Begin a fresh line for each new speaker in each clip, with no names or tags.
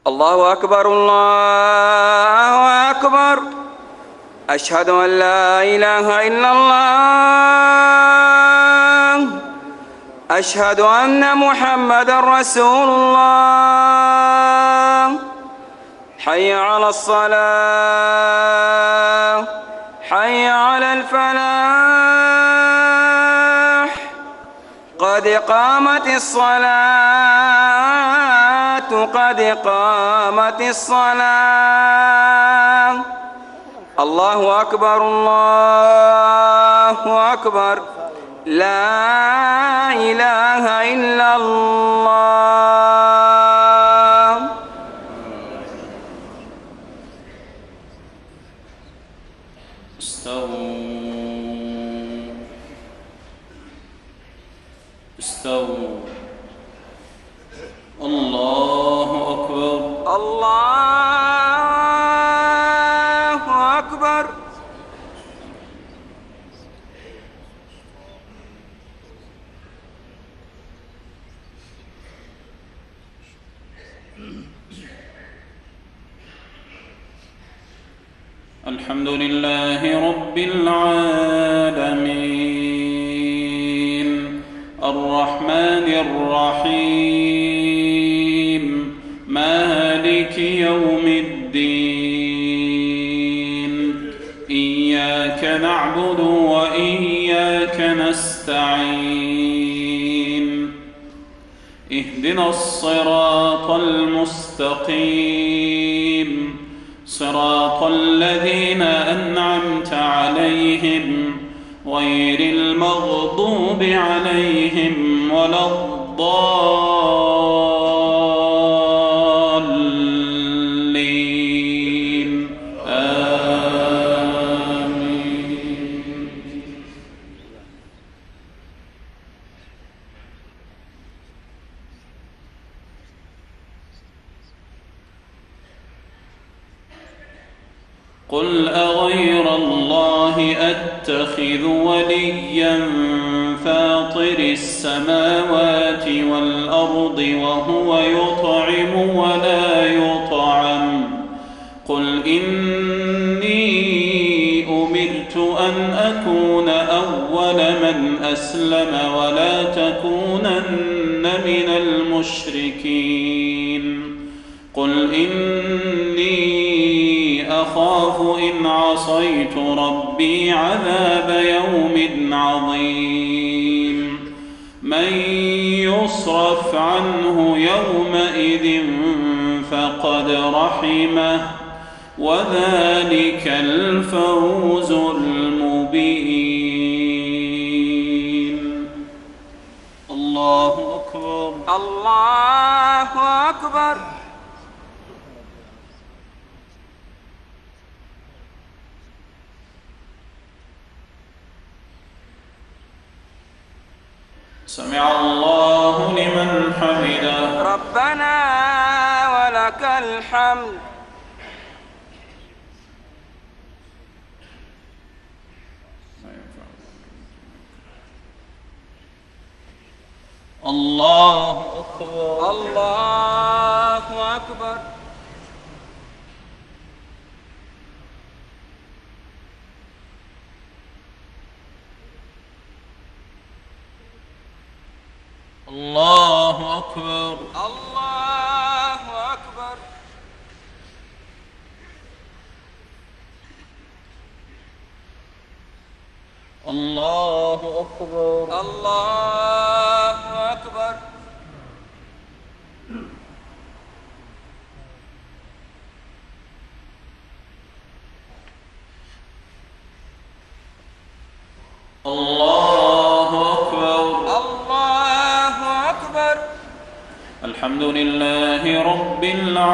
الله أكبر الله أكبر. أشهد أن لا إله إلا الله. أشهد أن محمدًا رسول الله. حي على الصلاة، حي على الفلاح، قد قامت الصلاة، قد قامت الصلاة. الله أكبر الله أكبر. لا إله إلا الله.
استووا. الله أكبر
الله أكبر.
الحمد لله رب العالمين الرحمن الرحيم مالك يوم الدين إياك نعبد وإياك نستعين اهدنا الصراط المستقيم صراط الذين أنعمت عليهم غير المغضوب عليهم ولا الضالين آمين. قل أغير الله أتخذ وليا فاطر السماوات والأرض وهو يطعم ولا يطعم قل إني أمرت أن أكون أول من أسلم ولا تكونن من المشركين قل إني أخاف إن عصيت ربي عذاب يوم عظيم من يصرف عنه يومئذ فقد رحمه وذلك الفوز المبين. الله أكبر
الله أكبر.
سمع الله لمن حمده
ربنا ولك الحمد.
الله أكبر
الله أكبر.
الله أكبر
الله أكبر.
الله أكبر
الله أكبر.
الله أكبر
الله أكبر.
الحمد لله رب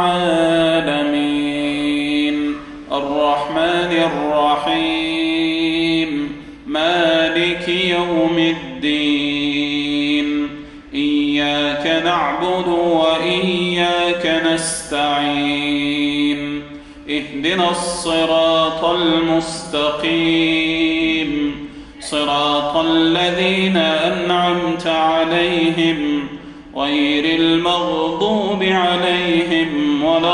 العالمين الرحمن الرحيم مالك يوم الدين إياك نعبد وإياك نستعين اهدنا الصراط المستقيم صراط الذين أنعمت عليهم غير المغضوب عليهم ولا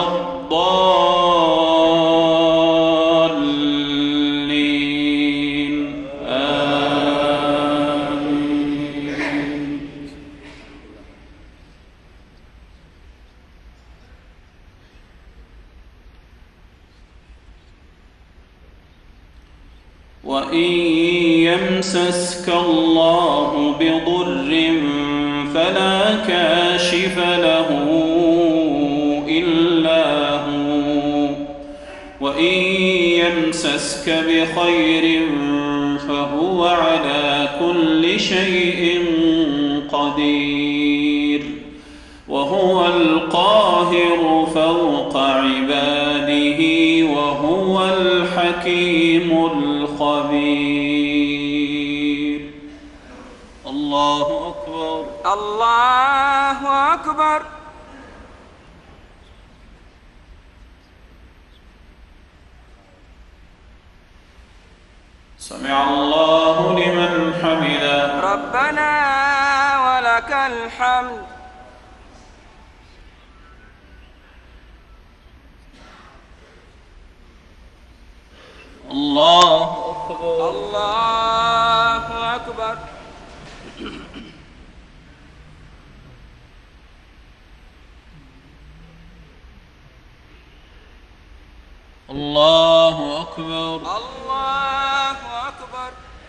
الضالين آمين. وإن يمسسك الله بضر فلا كاشف له إلا هو، وإن يمسسك بخير فهو على كل شيء قدير، وهو القاهر فوق عباده، وهو الحكيم الخبير. الله أكبر.
الله أكبر.
سمع الله لمن حمده.
ربنا ولك الحمد.
الله أكبر.
الله أكبر.
الله أكبر.
الله أكبر.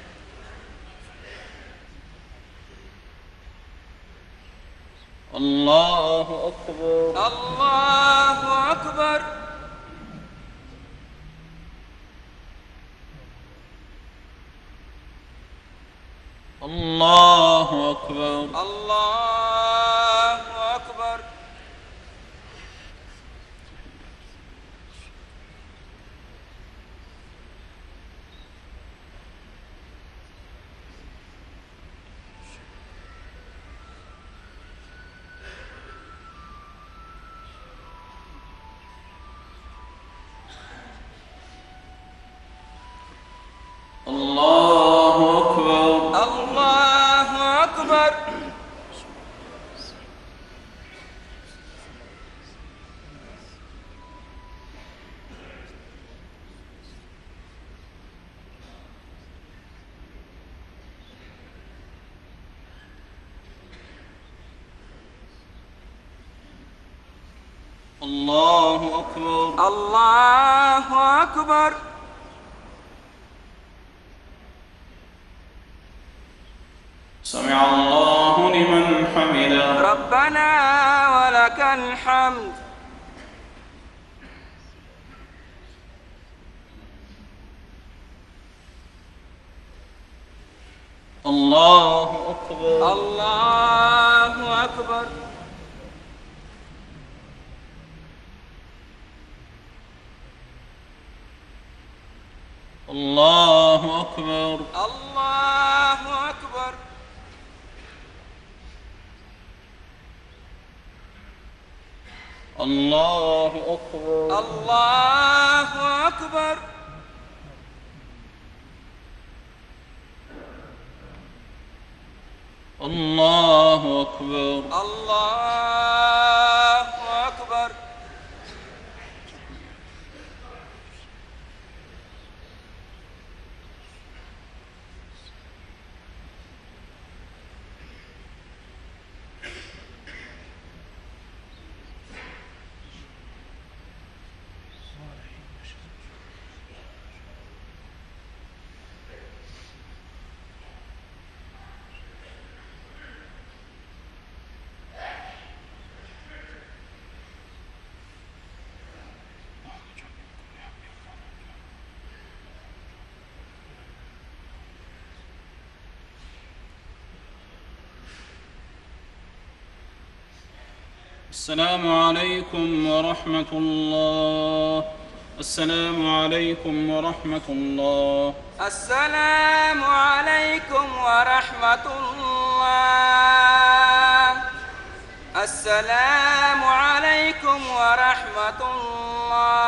الله أكبر.
الله أكبر.
الله أكبر.
الله أكبر.
الله أكبر.
الله أكبر.
الله أكبر.
الله أكبر.
سمع الله لمن حمده.
ربنا ولك الحمد.
الله أكبر.
الله أكبر.
الله أكبر.
الله أكبر.
الله أكبر.
الله أكبر.
الله أكبر.
الله أكبر.
السلام عليكم ورحمة الله. السلام عليكم ورحمة الله.
السلام عليكم ورحمة الله. السلام عليكم ورحمة الله.